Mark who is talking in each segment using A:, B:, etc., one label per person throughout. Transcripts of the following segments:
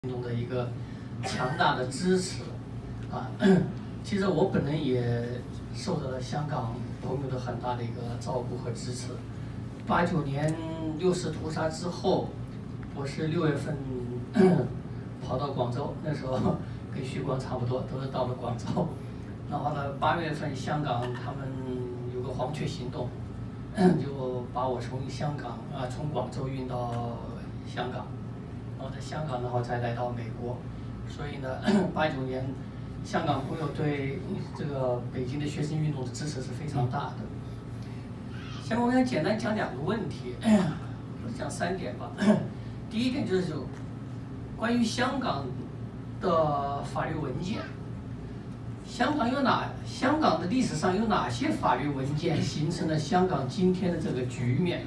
A: 运动的一个强大的支持啊。其实我本人也受到了香港朋友的很大的一个照顾和支持。89年六四屠杀之后，我是6月份跑到广州，那时候跟徐光差不多，都是到了广州。然后呢，8月份香港他们有个黄雀行动，就把我从香港从广州运到香港，然后在香港然后再来到美国。所以呢，89年香港朋友对这个北京的学生运动的支持是非常大的。下面我想简单讲2个问题，讲3点吧。第一点就是关于香港的法律文件。香港的历史上有哪些法律文件形成了香港今天的这个局面？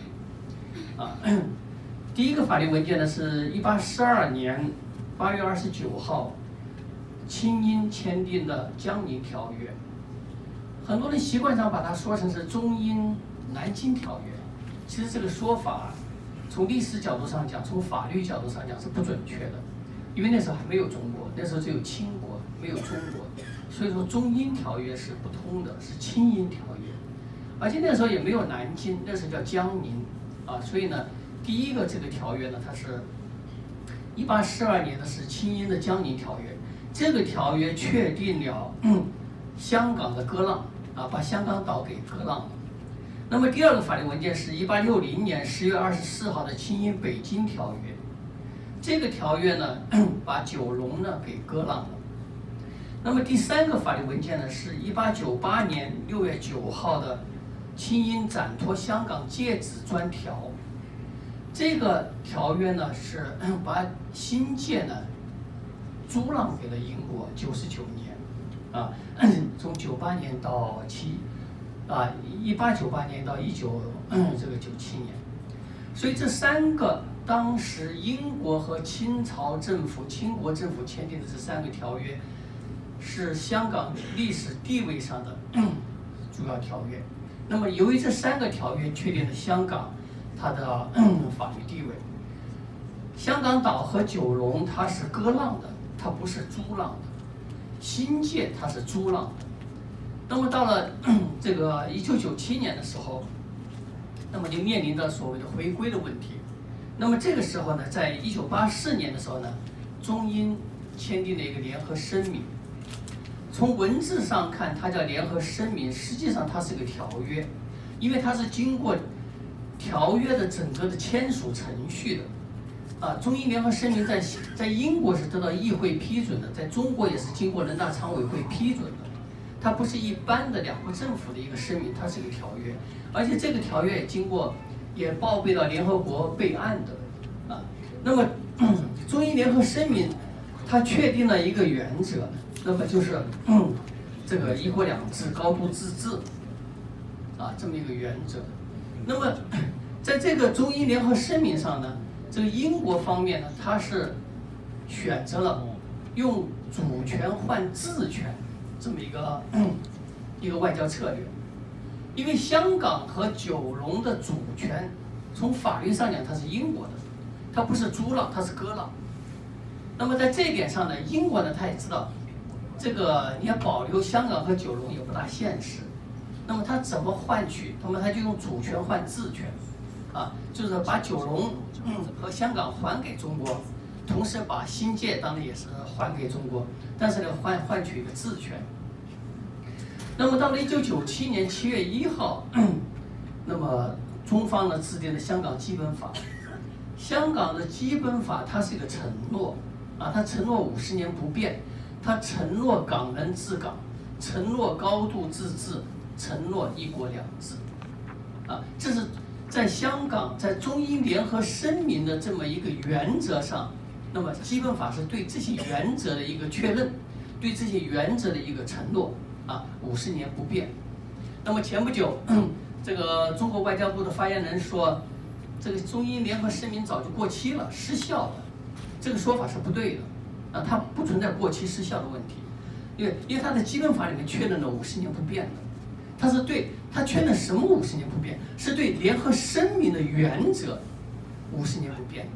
A: 第一个法律文件呢是1842年8月29号，清英签订的《江宁条约》。很多人习惯上把它说成是中英南京条约，其实这个说法从历史角度上讲，从法律角度上讲是不准确的，因为那时候还没有中国，那时候只有清国，没有中国。所以说中英条约是不通的，是清英条约，而且那时候也没有南京，那时候叫江宁所以呢，第一个这个条约呢，它是1842年的是清英的江宁条约，这个条约确定了香港的割让把香港岛给割让了。那么第二个法律文件是1860年10月24号的清英北京条约，这个条约呢把九龙呢给割让了。那么第3个法律文件呢是1898年6月9号的清英暂托香港界址专条，这个条约呢是把新界呢租让给了英国99年从98年到1898年到1997年，所以这3个当时英国和清朝政府、清国政府签订的这3个条约，是香港历史地位上的主要条约。那么由于这3个条约确定了香港它的法律地位，香港岛和九龙它是割让的，它不是租让的，新界它是租让的。那么到了这个1997年的时候，那么就面临着所谓的回归的问题。那么这个时候呢，在1984年的时候呢，中英签订了一个联合声明。从文字上看，它叫联合声明，实际上它是个条约，因为它是经过条约的整个的签署程序的。中英联合声明在英国是得到议会批准的，在中国也是经过人大常委会批准的。它不是一般的2国政府的一个声明，它是个条约，而且这个条约也报备到联合国备案的。那么中英联合声明它确定了一个原则，那么就是这个1国2制、高度自治这么一个原则。那么在这个中英联合声明上呢，这个英国方面呢，它是选择了用主权换治权这么一个外交策略，因为香港和九龙的主权从法律上讲它是英国的，它不是租让，它是割让。那么在这一点上呢，英国呢他也知道这个你要保留香港和九龙也不大现实，那么他怎么换取？那么他就用主权换治权就是把九龙和香港还给中国，同时把新界当然也是还给中国，但是呢换取一个治权。那么到了1997年7月1号，那么中方呢制定了香港基本法。香港的基本法它是一个承诺它承诺50年不变，它承诺港人治港，承诺高度自治，承诺1国2制这是在香港在中英联合声明的这么一个原则上，那么基本法是对这些原则的一个确认，对这些原则的一个承诺50年不变。那么前不久这个中国外交部的发言人说，这个中英联合声明早就过期了，失效了。这个说法是不对的它不存在过期失效的问题，因为它的基本法里面确认了50年不变的，它确认什么50年不变？是对联合声明的原则50年不变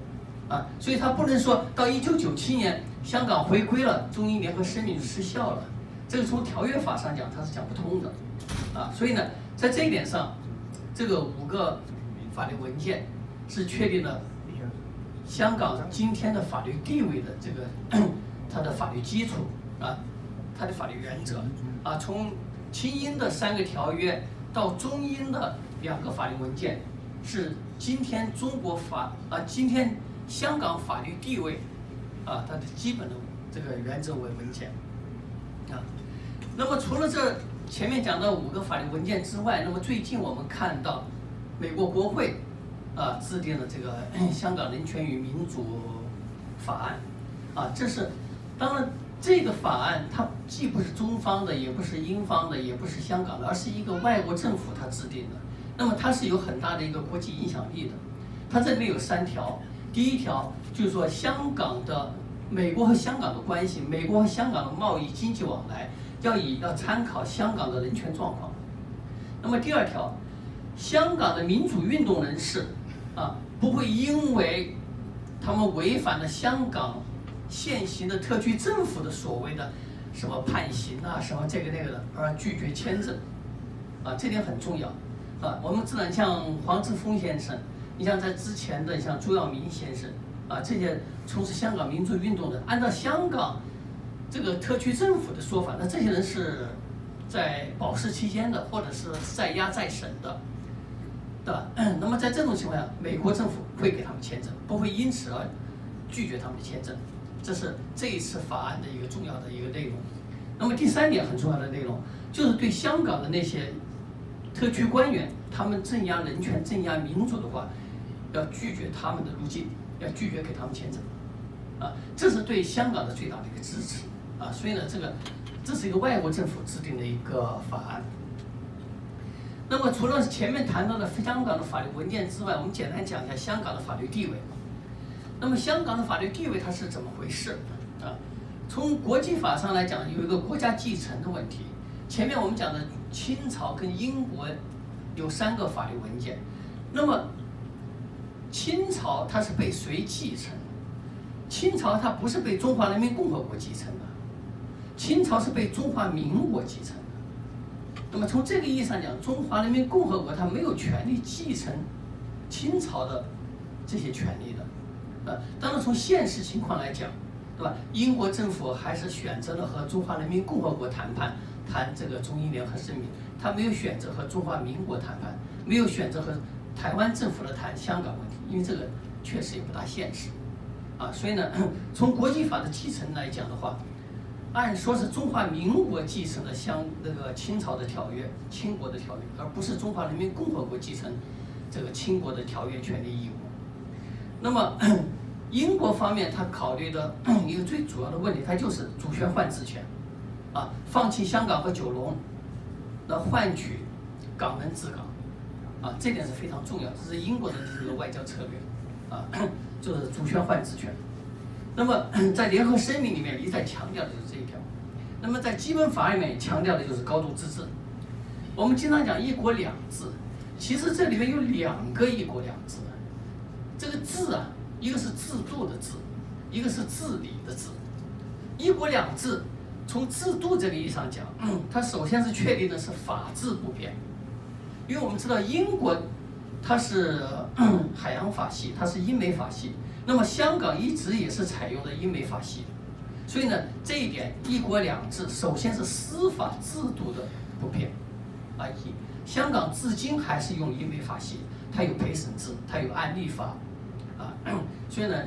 A: 所以他不能说到1997年香港回归了，中英联合声明就失效了，这个从条约法上讲它是讲不通的，所以呢，在这一点上，这个5个法律文件是确定了香港今天的法律地位的这个它的法律基础它的法律原则从清英的3个条约到中英的2个法律文件，是今天今天香港法律地位它的基本的这个原则文件那么除了这前面讲的5个法律文件之外，那么最近我们看到美国国会制定了这个香港人权与民主法案这是当然这个法案它既不是中方的，也不是英方的，也不是香港的，而是一个外国政府它制定的。那么它是有很大的一个国际影响力的。它这里面有3条，第一条就是说香港的美国和香港的关系，美国和香港的贸易经济往来要参考香港的人权状况。那么第2条，香港的民主运动人士不会因为他们违反了香港现行的特区政府的所谓的什么判刑什么这个那个的而拒绝签证这点很重要我们知道像黄之锋先生，你像在之前的像朱耀明先生这些从事香港民主运动的，按照香港这个特区政府的说法，那这些人是在保释期间的，或者是在押在审的，对吧？那么在这种情况下，美国政府会给他们签证，不会因此而拒绝他们的签证。这是这一次法案的一个重要的一个内容。那么第3点很重要的内容，就是对香港的那些特区官员，他们镇压人权、镇压民主的话，要拒绝他们的入境，要拒绝给他们签证，这是对香港的最大的一个支持所以呢，这是一个外国政府制定的一个法案。那么除了前面谈到的香港的法律文件之外，我们简单讲一下香港的法律地位。那么香港的法律地位它是怎么回事从国际法上来讲，有一个国家继承的问题。前面我们讲的清朝跟英国有3个法律文件，那么清朝它是被谁继承？清朝它不是被中华人民共和国继承的，清朝是被中华民国继承的。那么从这个意义上讲，中华人民共和国它没有权利继承清朝的这些权利的。当然从现实情况来讲，对吧？英国政府还是选择了和中华人民共和国谈这个中英联合声明，他没有选择和中华民国谈判，没有选择和台湾政府来谈香港问题，因为这个确实也不大现实所以呢，从国际法的继承来讲的话，按说是中华民国继承了那个清朝的条约、清国的条约，而不是中华人民共和国继承这个清国的条约权利义务。那么英国方面，他考虑的一个最主要的问题，它就是主权换治权放弃香港和九龙，来换取港人治港这点是非常重要，这是英国的这个外交策略就是主权换治权。那么在联合声明里面一再强调的就是这一条。那么在基本法里面也强调的就是高度自治。我们经常讲一国两制，其实这里面有2个一国两制。这个治一个是制度的治，一个是治理的治。一国两制从制度这个意义上讲，它首先是确定的是法治不变，因为我们知道英国它是海洋法系，它是英美法系，那么香港一直也是采用的英美法系，所以呢，这一点一国两制首先是司法制度的不变香港至今还是用英美法系，它有陪审制，它有案例法所以呢，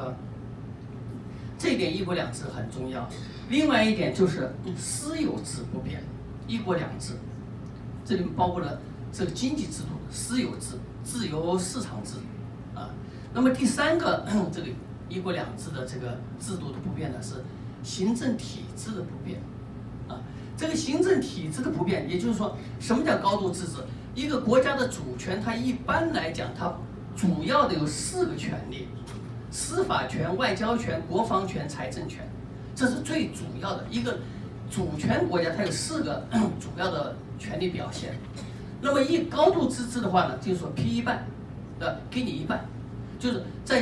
A: 这一点一国两制很重要。另外一点就是私有制不变，一国两制，这里面包括了这个经济制度、私有制、自由市场制那么第3个这个一国两制的这个制度的不变呢，是行政体制的不变这个行政体制的不变，也就是说，什么叫高度自治？一个国家的主权，它一般来讲，它主要的有4个权利：司法权、外交权、国防权、财政权。这是最主要的一个主权国家，它有4个主要的权利表现。那么高度自治的话呢，就是说批一半，给你一半，就是在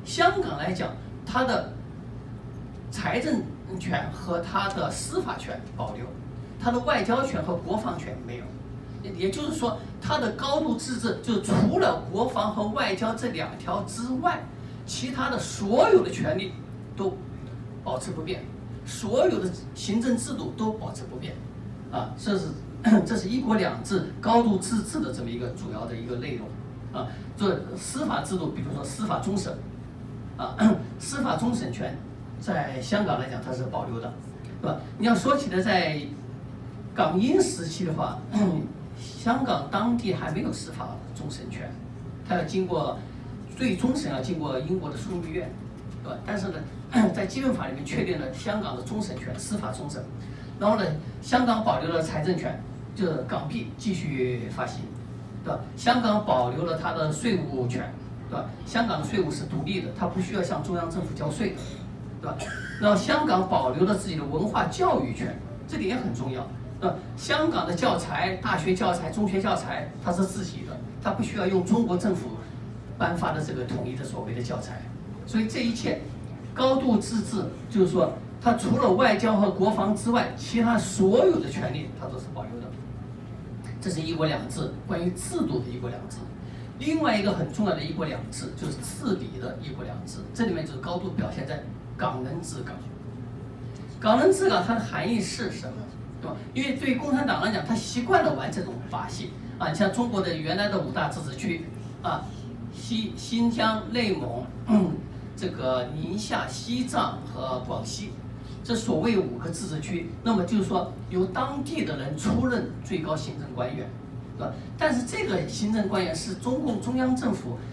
A: 香港来讲，它的财政权和它的司法权保留，它的外交权和国防权没有。也就是说，它的高度自治就除了国防和外交这2条之外，其他的所有的权利都保持不变，所有的行政制度都保持不变，啊，这是一国两制高度自治的这么一个主要的一个内容，啊，做司法制度，比如说司法终审，啊，司法终审权在香港来讲它是保留的，对吧？你要说起来，在港英时期的话，香港当地还没有司法终审权，它要经过最终审要经过英国的枢密院，对吧？但是呢，在基本法里面确定了香港的终审权，司法终审。然后呢，香港保留了财政权，就是港币继续发行，对吧？香港保留了它的税务权，对吧？香港的税务是独立的，它不需要向中央政府交税的，对吧？然后香港保留了自己的文化教育权，这点也很重要。香港的教材、大学教材、中学教材，它是自己的，它不需要用中国政府颁发的这个统一的所谓的教材。所以这一切高度自治，就是说，它除了外交和国防之外，其他所有的权利它都是保留的。这是一国两制，关于制度的一国两制。另外一个很重要的一国两制就是治理的一国两制，这里面就是高度表现在港人治港。港人治港它的含义是什么？对吧？因为对于共产党来讲，他习惯了玩这种把戏啊。你像中国的原来的5大自治区啊，新疆、内蒙、这个宁夏、西藏和广西，这所谓5个自治区，那么就是说由当地的人出任最高行政官员，对吧？但是这个行政官员是中共中央政府